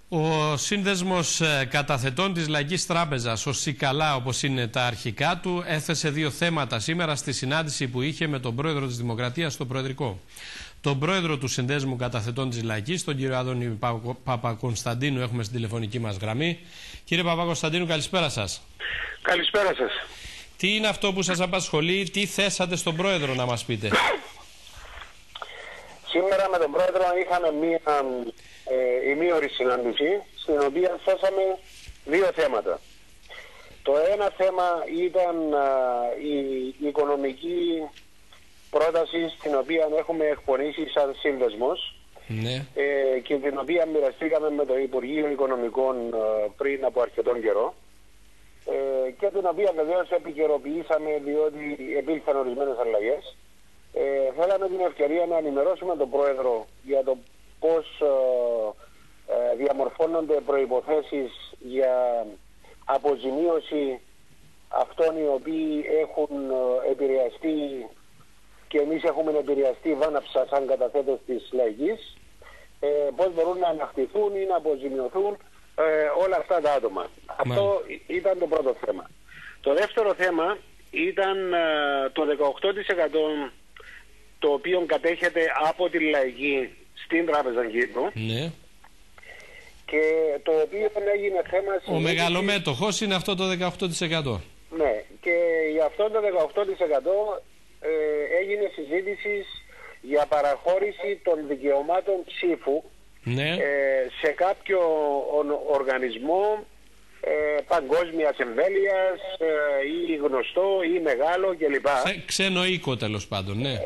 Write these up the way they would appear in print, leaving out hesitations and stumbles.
Ο Σύνδεσμος Καταθετών της Λαϊκής Τράπεζας, ο ΣΥΚΑΛΑ όπως είναι τα αρχικά του, έθεσε δύο θέματα σήμερα στη συνάντηση που είχε με τον πρόεδρο της Δημοκρατίας στο Προεδρικό. Τον πρόεδρο του Συνδέσμου Καταθετών της Λαϊκής, τον κύριο Άδωνη Παπακωνσταντίνου, έχουμε στην τηλεφωνική μας γραμμή. Κύριε Παπακωνσταντίνου, καλησπέρα σας. Καλησπέρα σας. Τι είναι αυτό που σας απασχολεί, τι θέσατε στον πρόεδρο, να μας πείτε? Σήμερα με τον πρόεδρο είχαμε μία ημίωρη συνάντηση, στην οποία θέσαμε δύο θέματα. Το ένα θέμα ήταν η οικονομική πρόταση, στην οποία έχουμε εκπονήσει σαν σύνδεσμος, ναι. Και την οποία μοιραστήκαμε με το Υπουργείο Οικονομικών πριν από αρκετόν καιρό, και την οποία βεβαίως επικαιροποιήσαμε, διότι επήλθαν ορισμένες αλλαγές. Θέλαμε την ευκαιρία να ενημερώσουμε τον πρόεδρο για το πώς διαμορφώνονται προϋποθέσεις για αποζημίωση αυτών οι οποίοι έχουν επηρεαστεί, και εμείς έχουμε επηρεαστεί βάναυσα σαν καταθέτες της Λαϊκής, πώς μπορούν να ανακτηθούν ή να αποζημιωθούν όλα αυτά τα άτομα. Αυτό ήταν το πρώτο θέμα. Το δεύτερο θέμα ήταν το 18% το οποίο κατέχεται από τη Λαϊκή στην Τράπεζα Κύπρου, ναι. Και το οποίο έγινε θέμα συζήτησης. Ο μεγαλομέτωχος είναι αυτό το 18%. Ναι, και για αυτό το 18% έγινε συζήτηση για παραχώρηση των δικαιωμάτων ψήφου, ναι. Σε κάποιο οργανισμό παγκόσμιας εμβέλειας ή γνωστό ή μεγάλο κλπ. Ξένο οίκο, τέλος πάντων, ναι.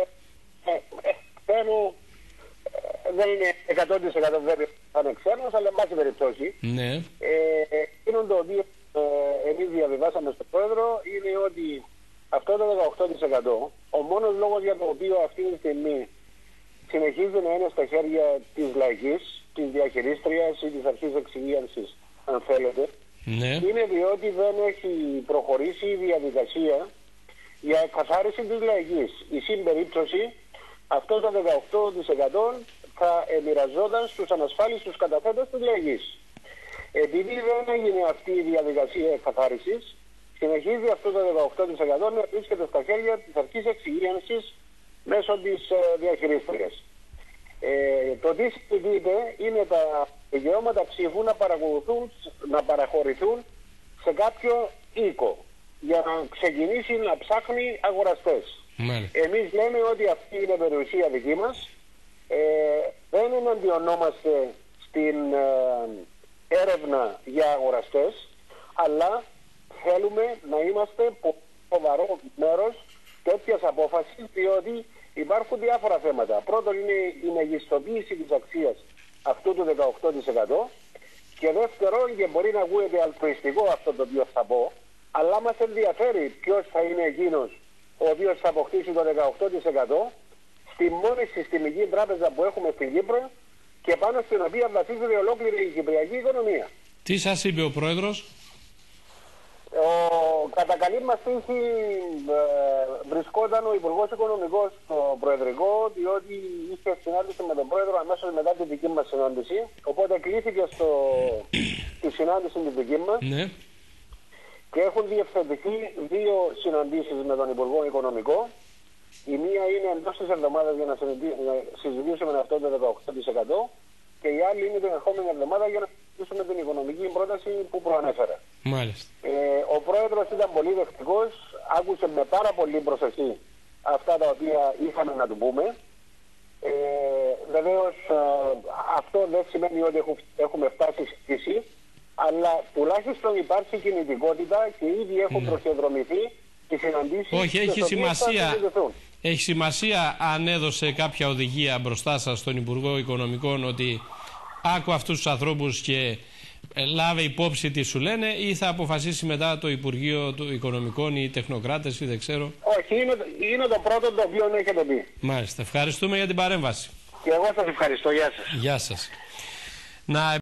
Ξένο δεν είναι 100% βέβαια θα είναι ξένος, αλλά εν πάση περιπτώσει, ναι. εκείνο το οποίο εμείς διαβιβάσαμε στον πρόεδρο είναι ότι αυτό το 18%, ο μόνος λόγος για το οποίο αυτή τη στιγμή συνεχίζει να είναι στα χέρια της Λαϊκής, της διαχειρίστριας ή της αρχής εξυγίανσης, αν θέλετε, ναι. είναι διότι δεν έχει προχωρήσει η διαδικασία για εκκαθάριση της Λαϊκής. Η συμπερίπτωση, αυτό το 18% θα μοιραζόταν στους ανασφάλιστους καταθέτες της Λαϊκής. Επειδή δεν έγινε αυτή η διαδικασία εκκαθάρισης, συνεχίζει αυτό το 18% να βρίσκεται στα χέρια της αρχής εξυγίανσης μέσω της διαχειρίστριας. Το τι συζητείται είναι τα δικαιώματα ψήφου να παραχωρηθούν σε κάποιο οίκο για να ξεκινήσει να ψάχνει αγοραστές. Εμείς λέμε ότι αυτή είναι περιουσία δική μας, δεν εναντιονόμαστε στην έρευνα για αγοραστές, αλλά θέλουμε να είμαστε σοβαρό μέρος τέτοιας απόφασης, διότι υπάρχουν διάφορα θέματα. Πρώτον είναι η μεγιστοποίηση της αξίας αυτού του 18%, και δεύτερον, και μπορεί να ακούγεται αλτρουιστικό αυτό το οποίο θα πω, αλλά μας ενδιαφέρει ποιος θα είναι εκείνος ο οποίος θα αποκτήσει το 18% στη μόνη συστημική τράπεζα που έχουμε στην Κύπρο και πάνω στην οποία βασίζεται ολόκληρη η κυπριακή οικονομία. Τι σας είπε ο πρόεδρος? Κατά καλή μας τύχη βρισκόταν ο Υπουργός Οικονομικός στο Προεδρικό, διότι είχε συνάντηση με τον πρόεδρο αμέσως μετά τη δική μας συνάντηση, οπότε κλήθηκε στη συνάντηση τη δική μας, ναι. Και έχουν διευθετηθεί δύο συναντήσεις με τον Υπουργό Οικονομικό. Η μία είναι εντός της εβδομάδας για να συζητήσουμε αυτό το 18%, και η άλλη είναι την ερχόμενη εβδομάδα για να συζητήσουμε την οικονομική πρόταση που προανέφερα. Μάλιστα. Ο πρόεδρος ήταν πολύ δεκτικός, άκουσε με πάρα πολύ προσοχή αυτά τα οποία είχαμε να του πούμε. Βεβαίως αυτό δεν σημαίνει ότι έχουμε φτάσει στη φύση, αλλά τουλάχιστον υπάρχει κινητικότητα και ήδη έχουν προσεδρομηθεί τις συναντήσεις. Όχι, έχει σημασία αν έδωσε κάποια οδηγία μπροστά σας στον Υπουργό Οικονομικών ότι άκου αυτούς τους ανθρώπους και λάβε υπόψη τι σου λένε, ή θα αποφασίσει μετά το Υπουργείο του Οικονομικών ή οι τεχνοκράτες ή δεν ξέρω? Όχι, είναι το πρώτο το οποίο έχετε πει. Μάλιστα. Ευχαριστούμε για την παρέμβαση. Και εγώ σας ευχαριστώ. Γεια σας. Γεια σας.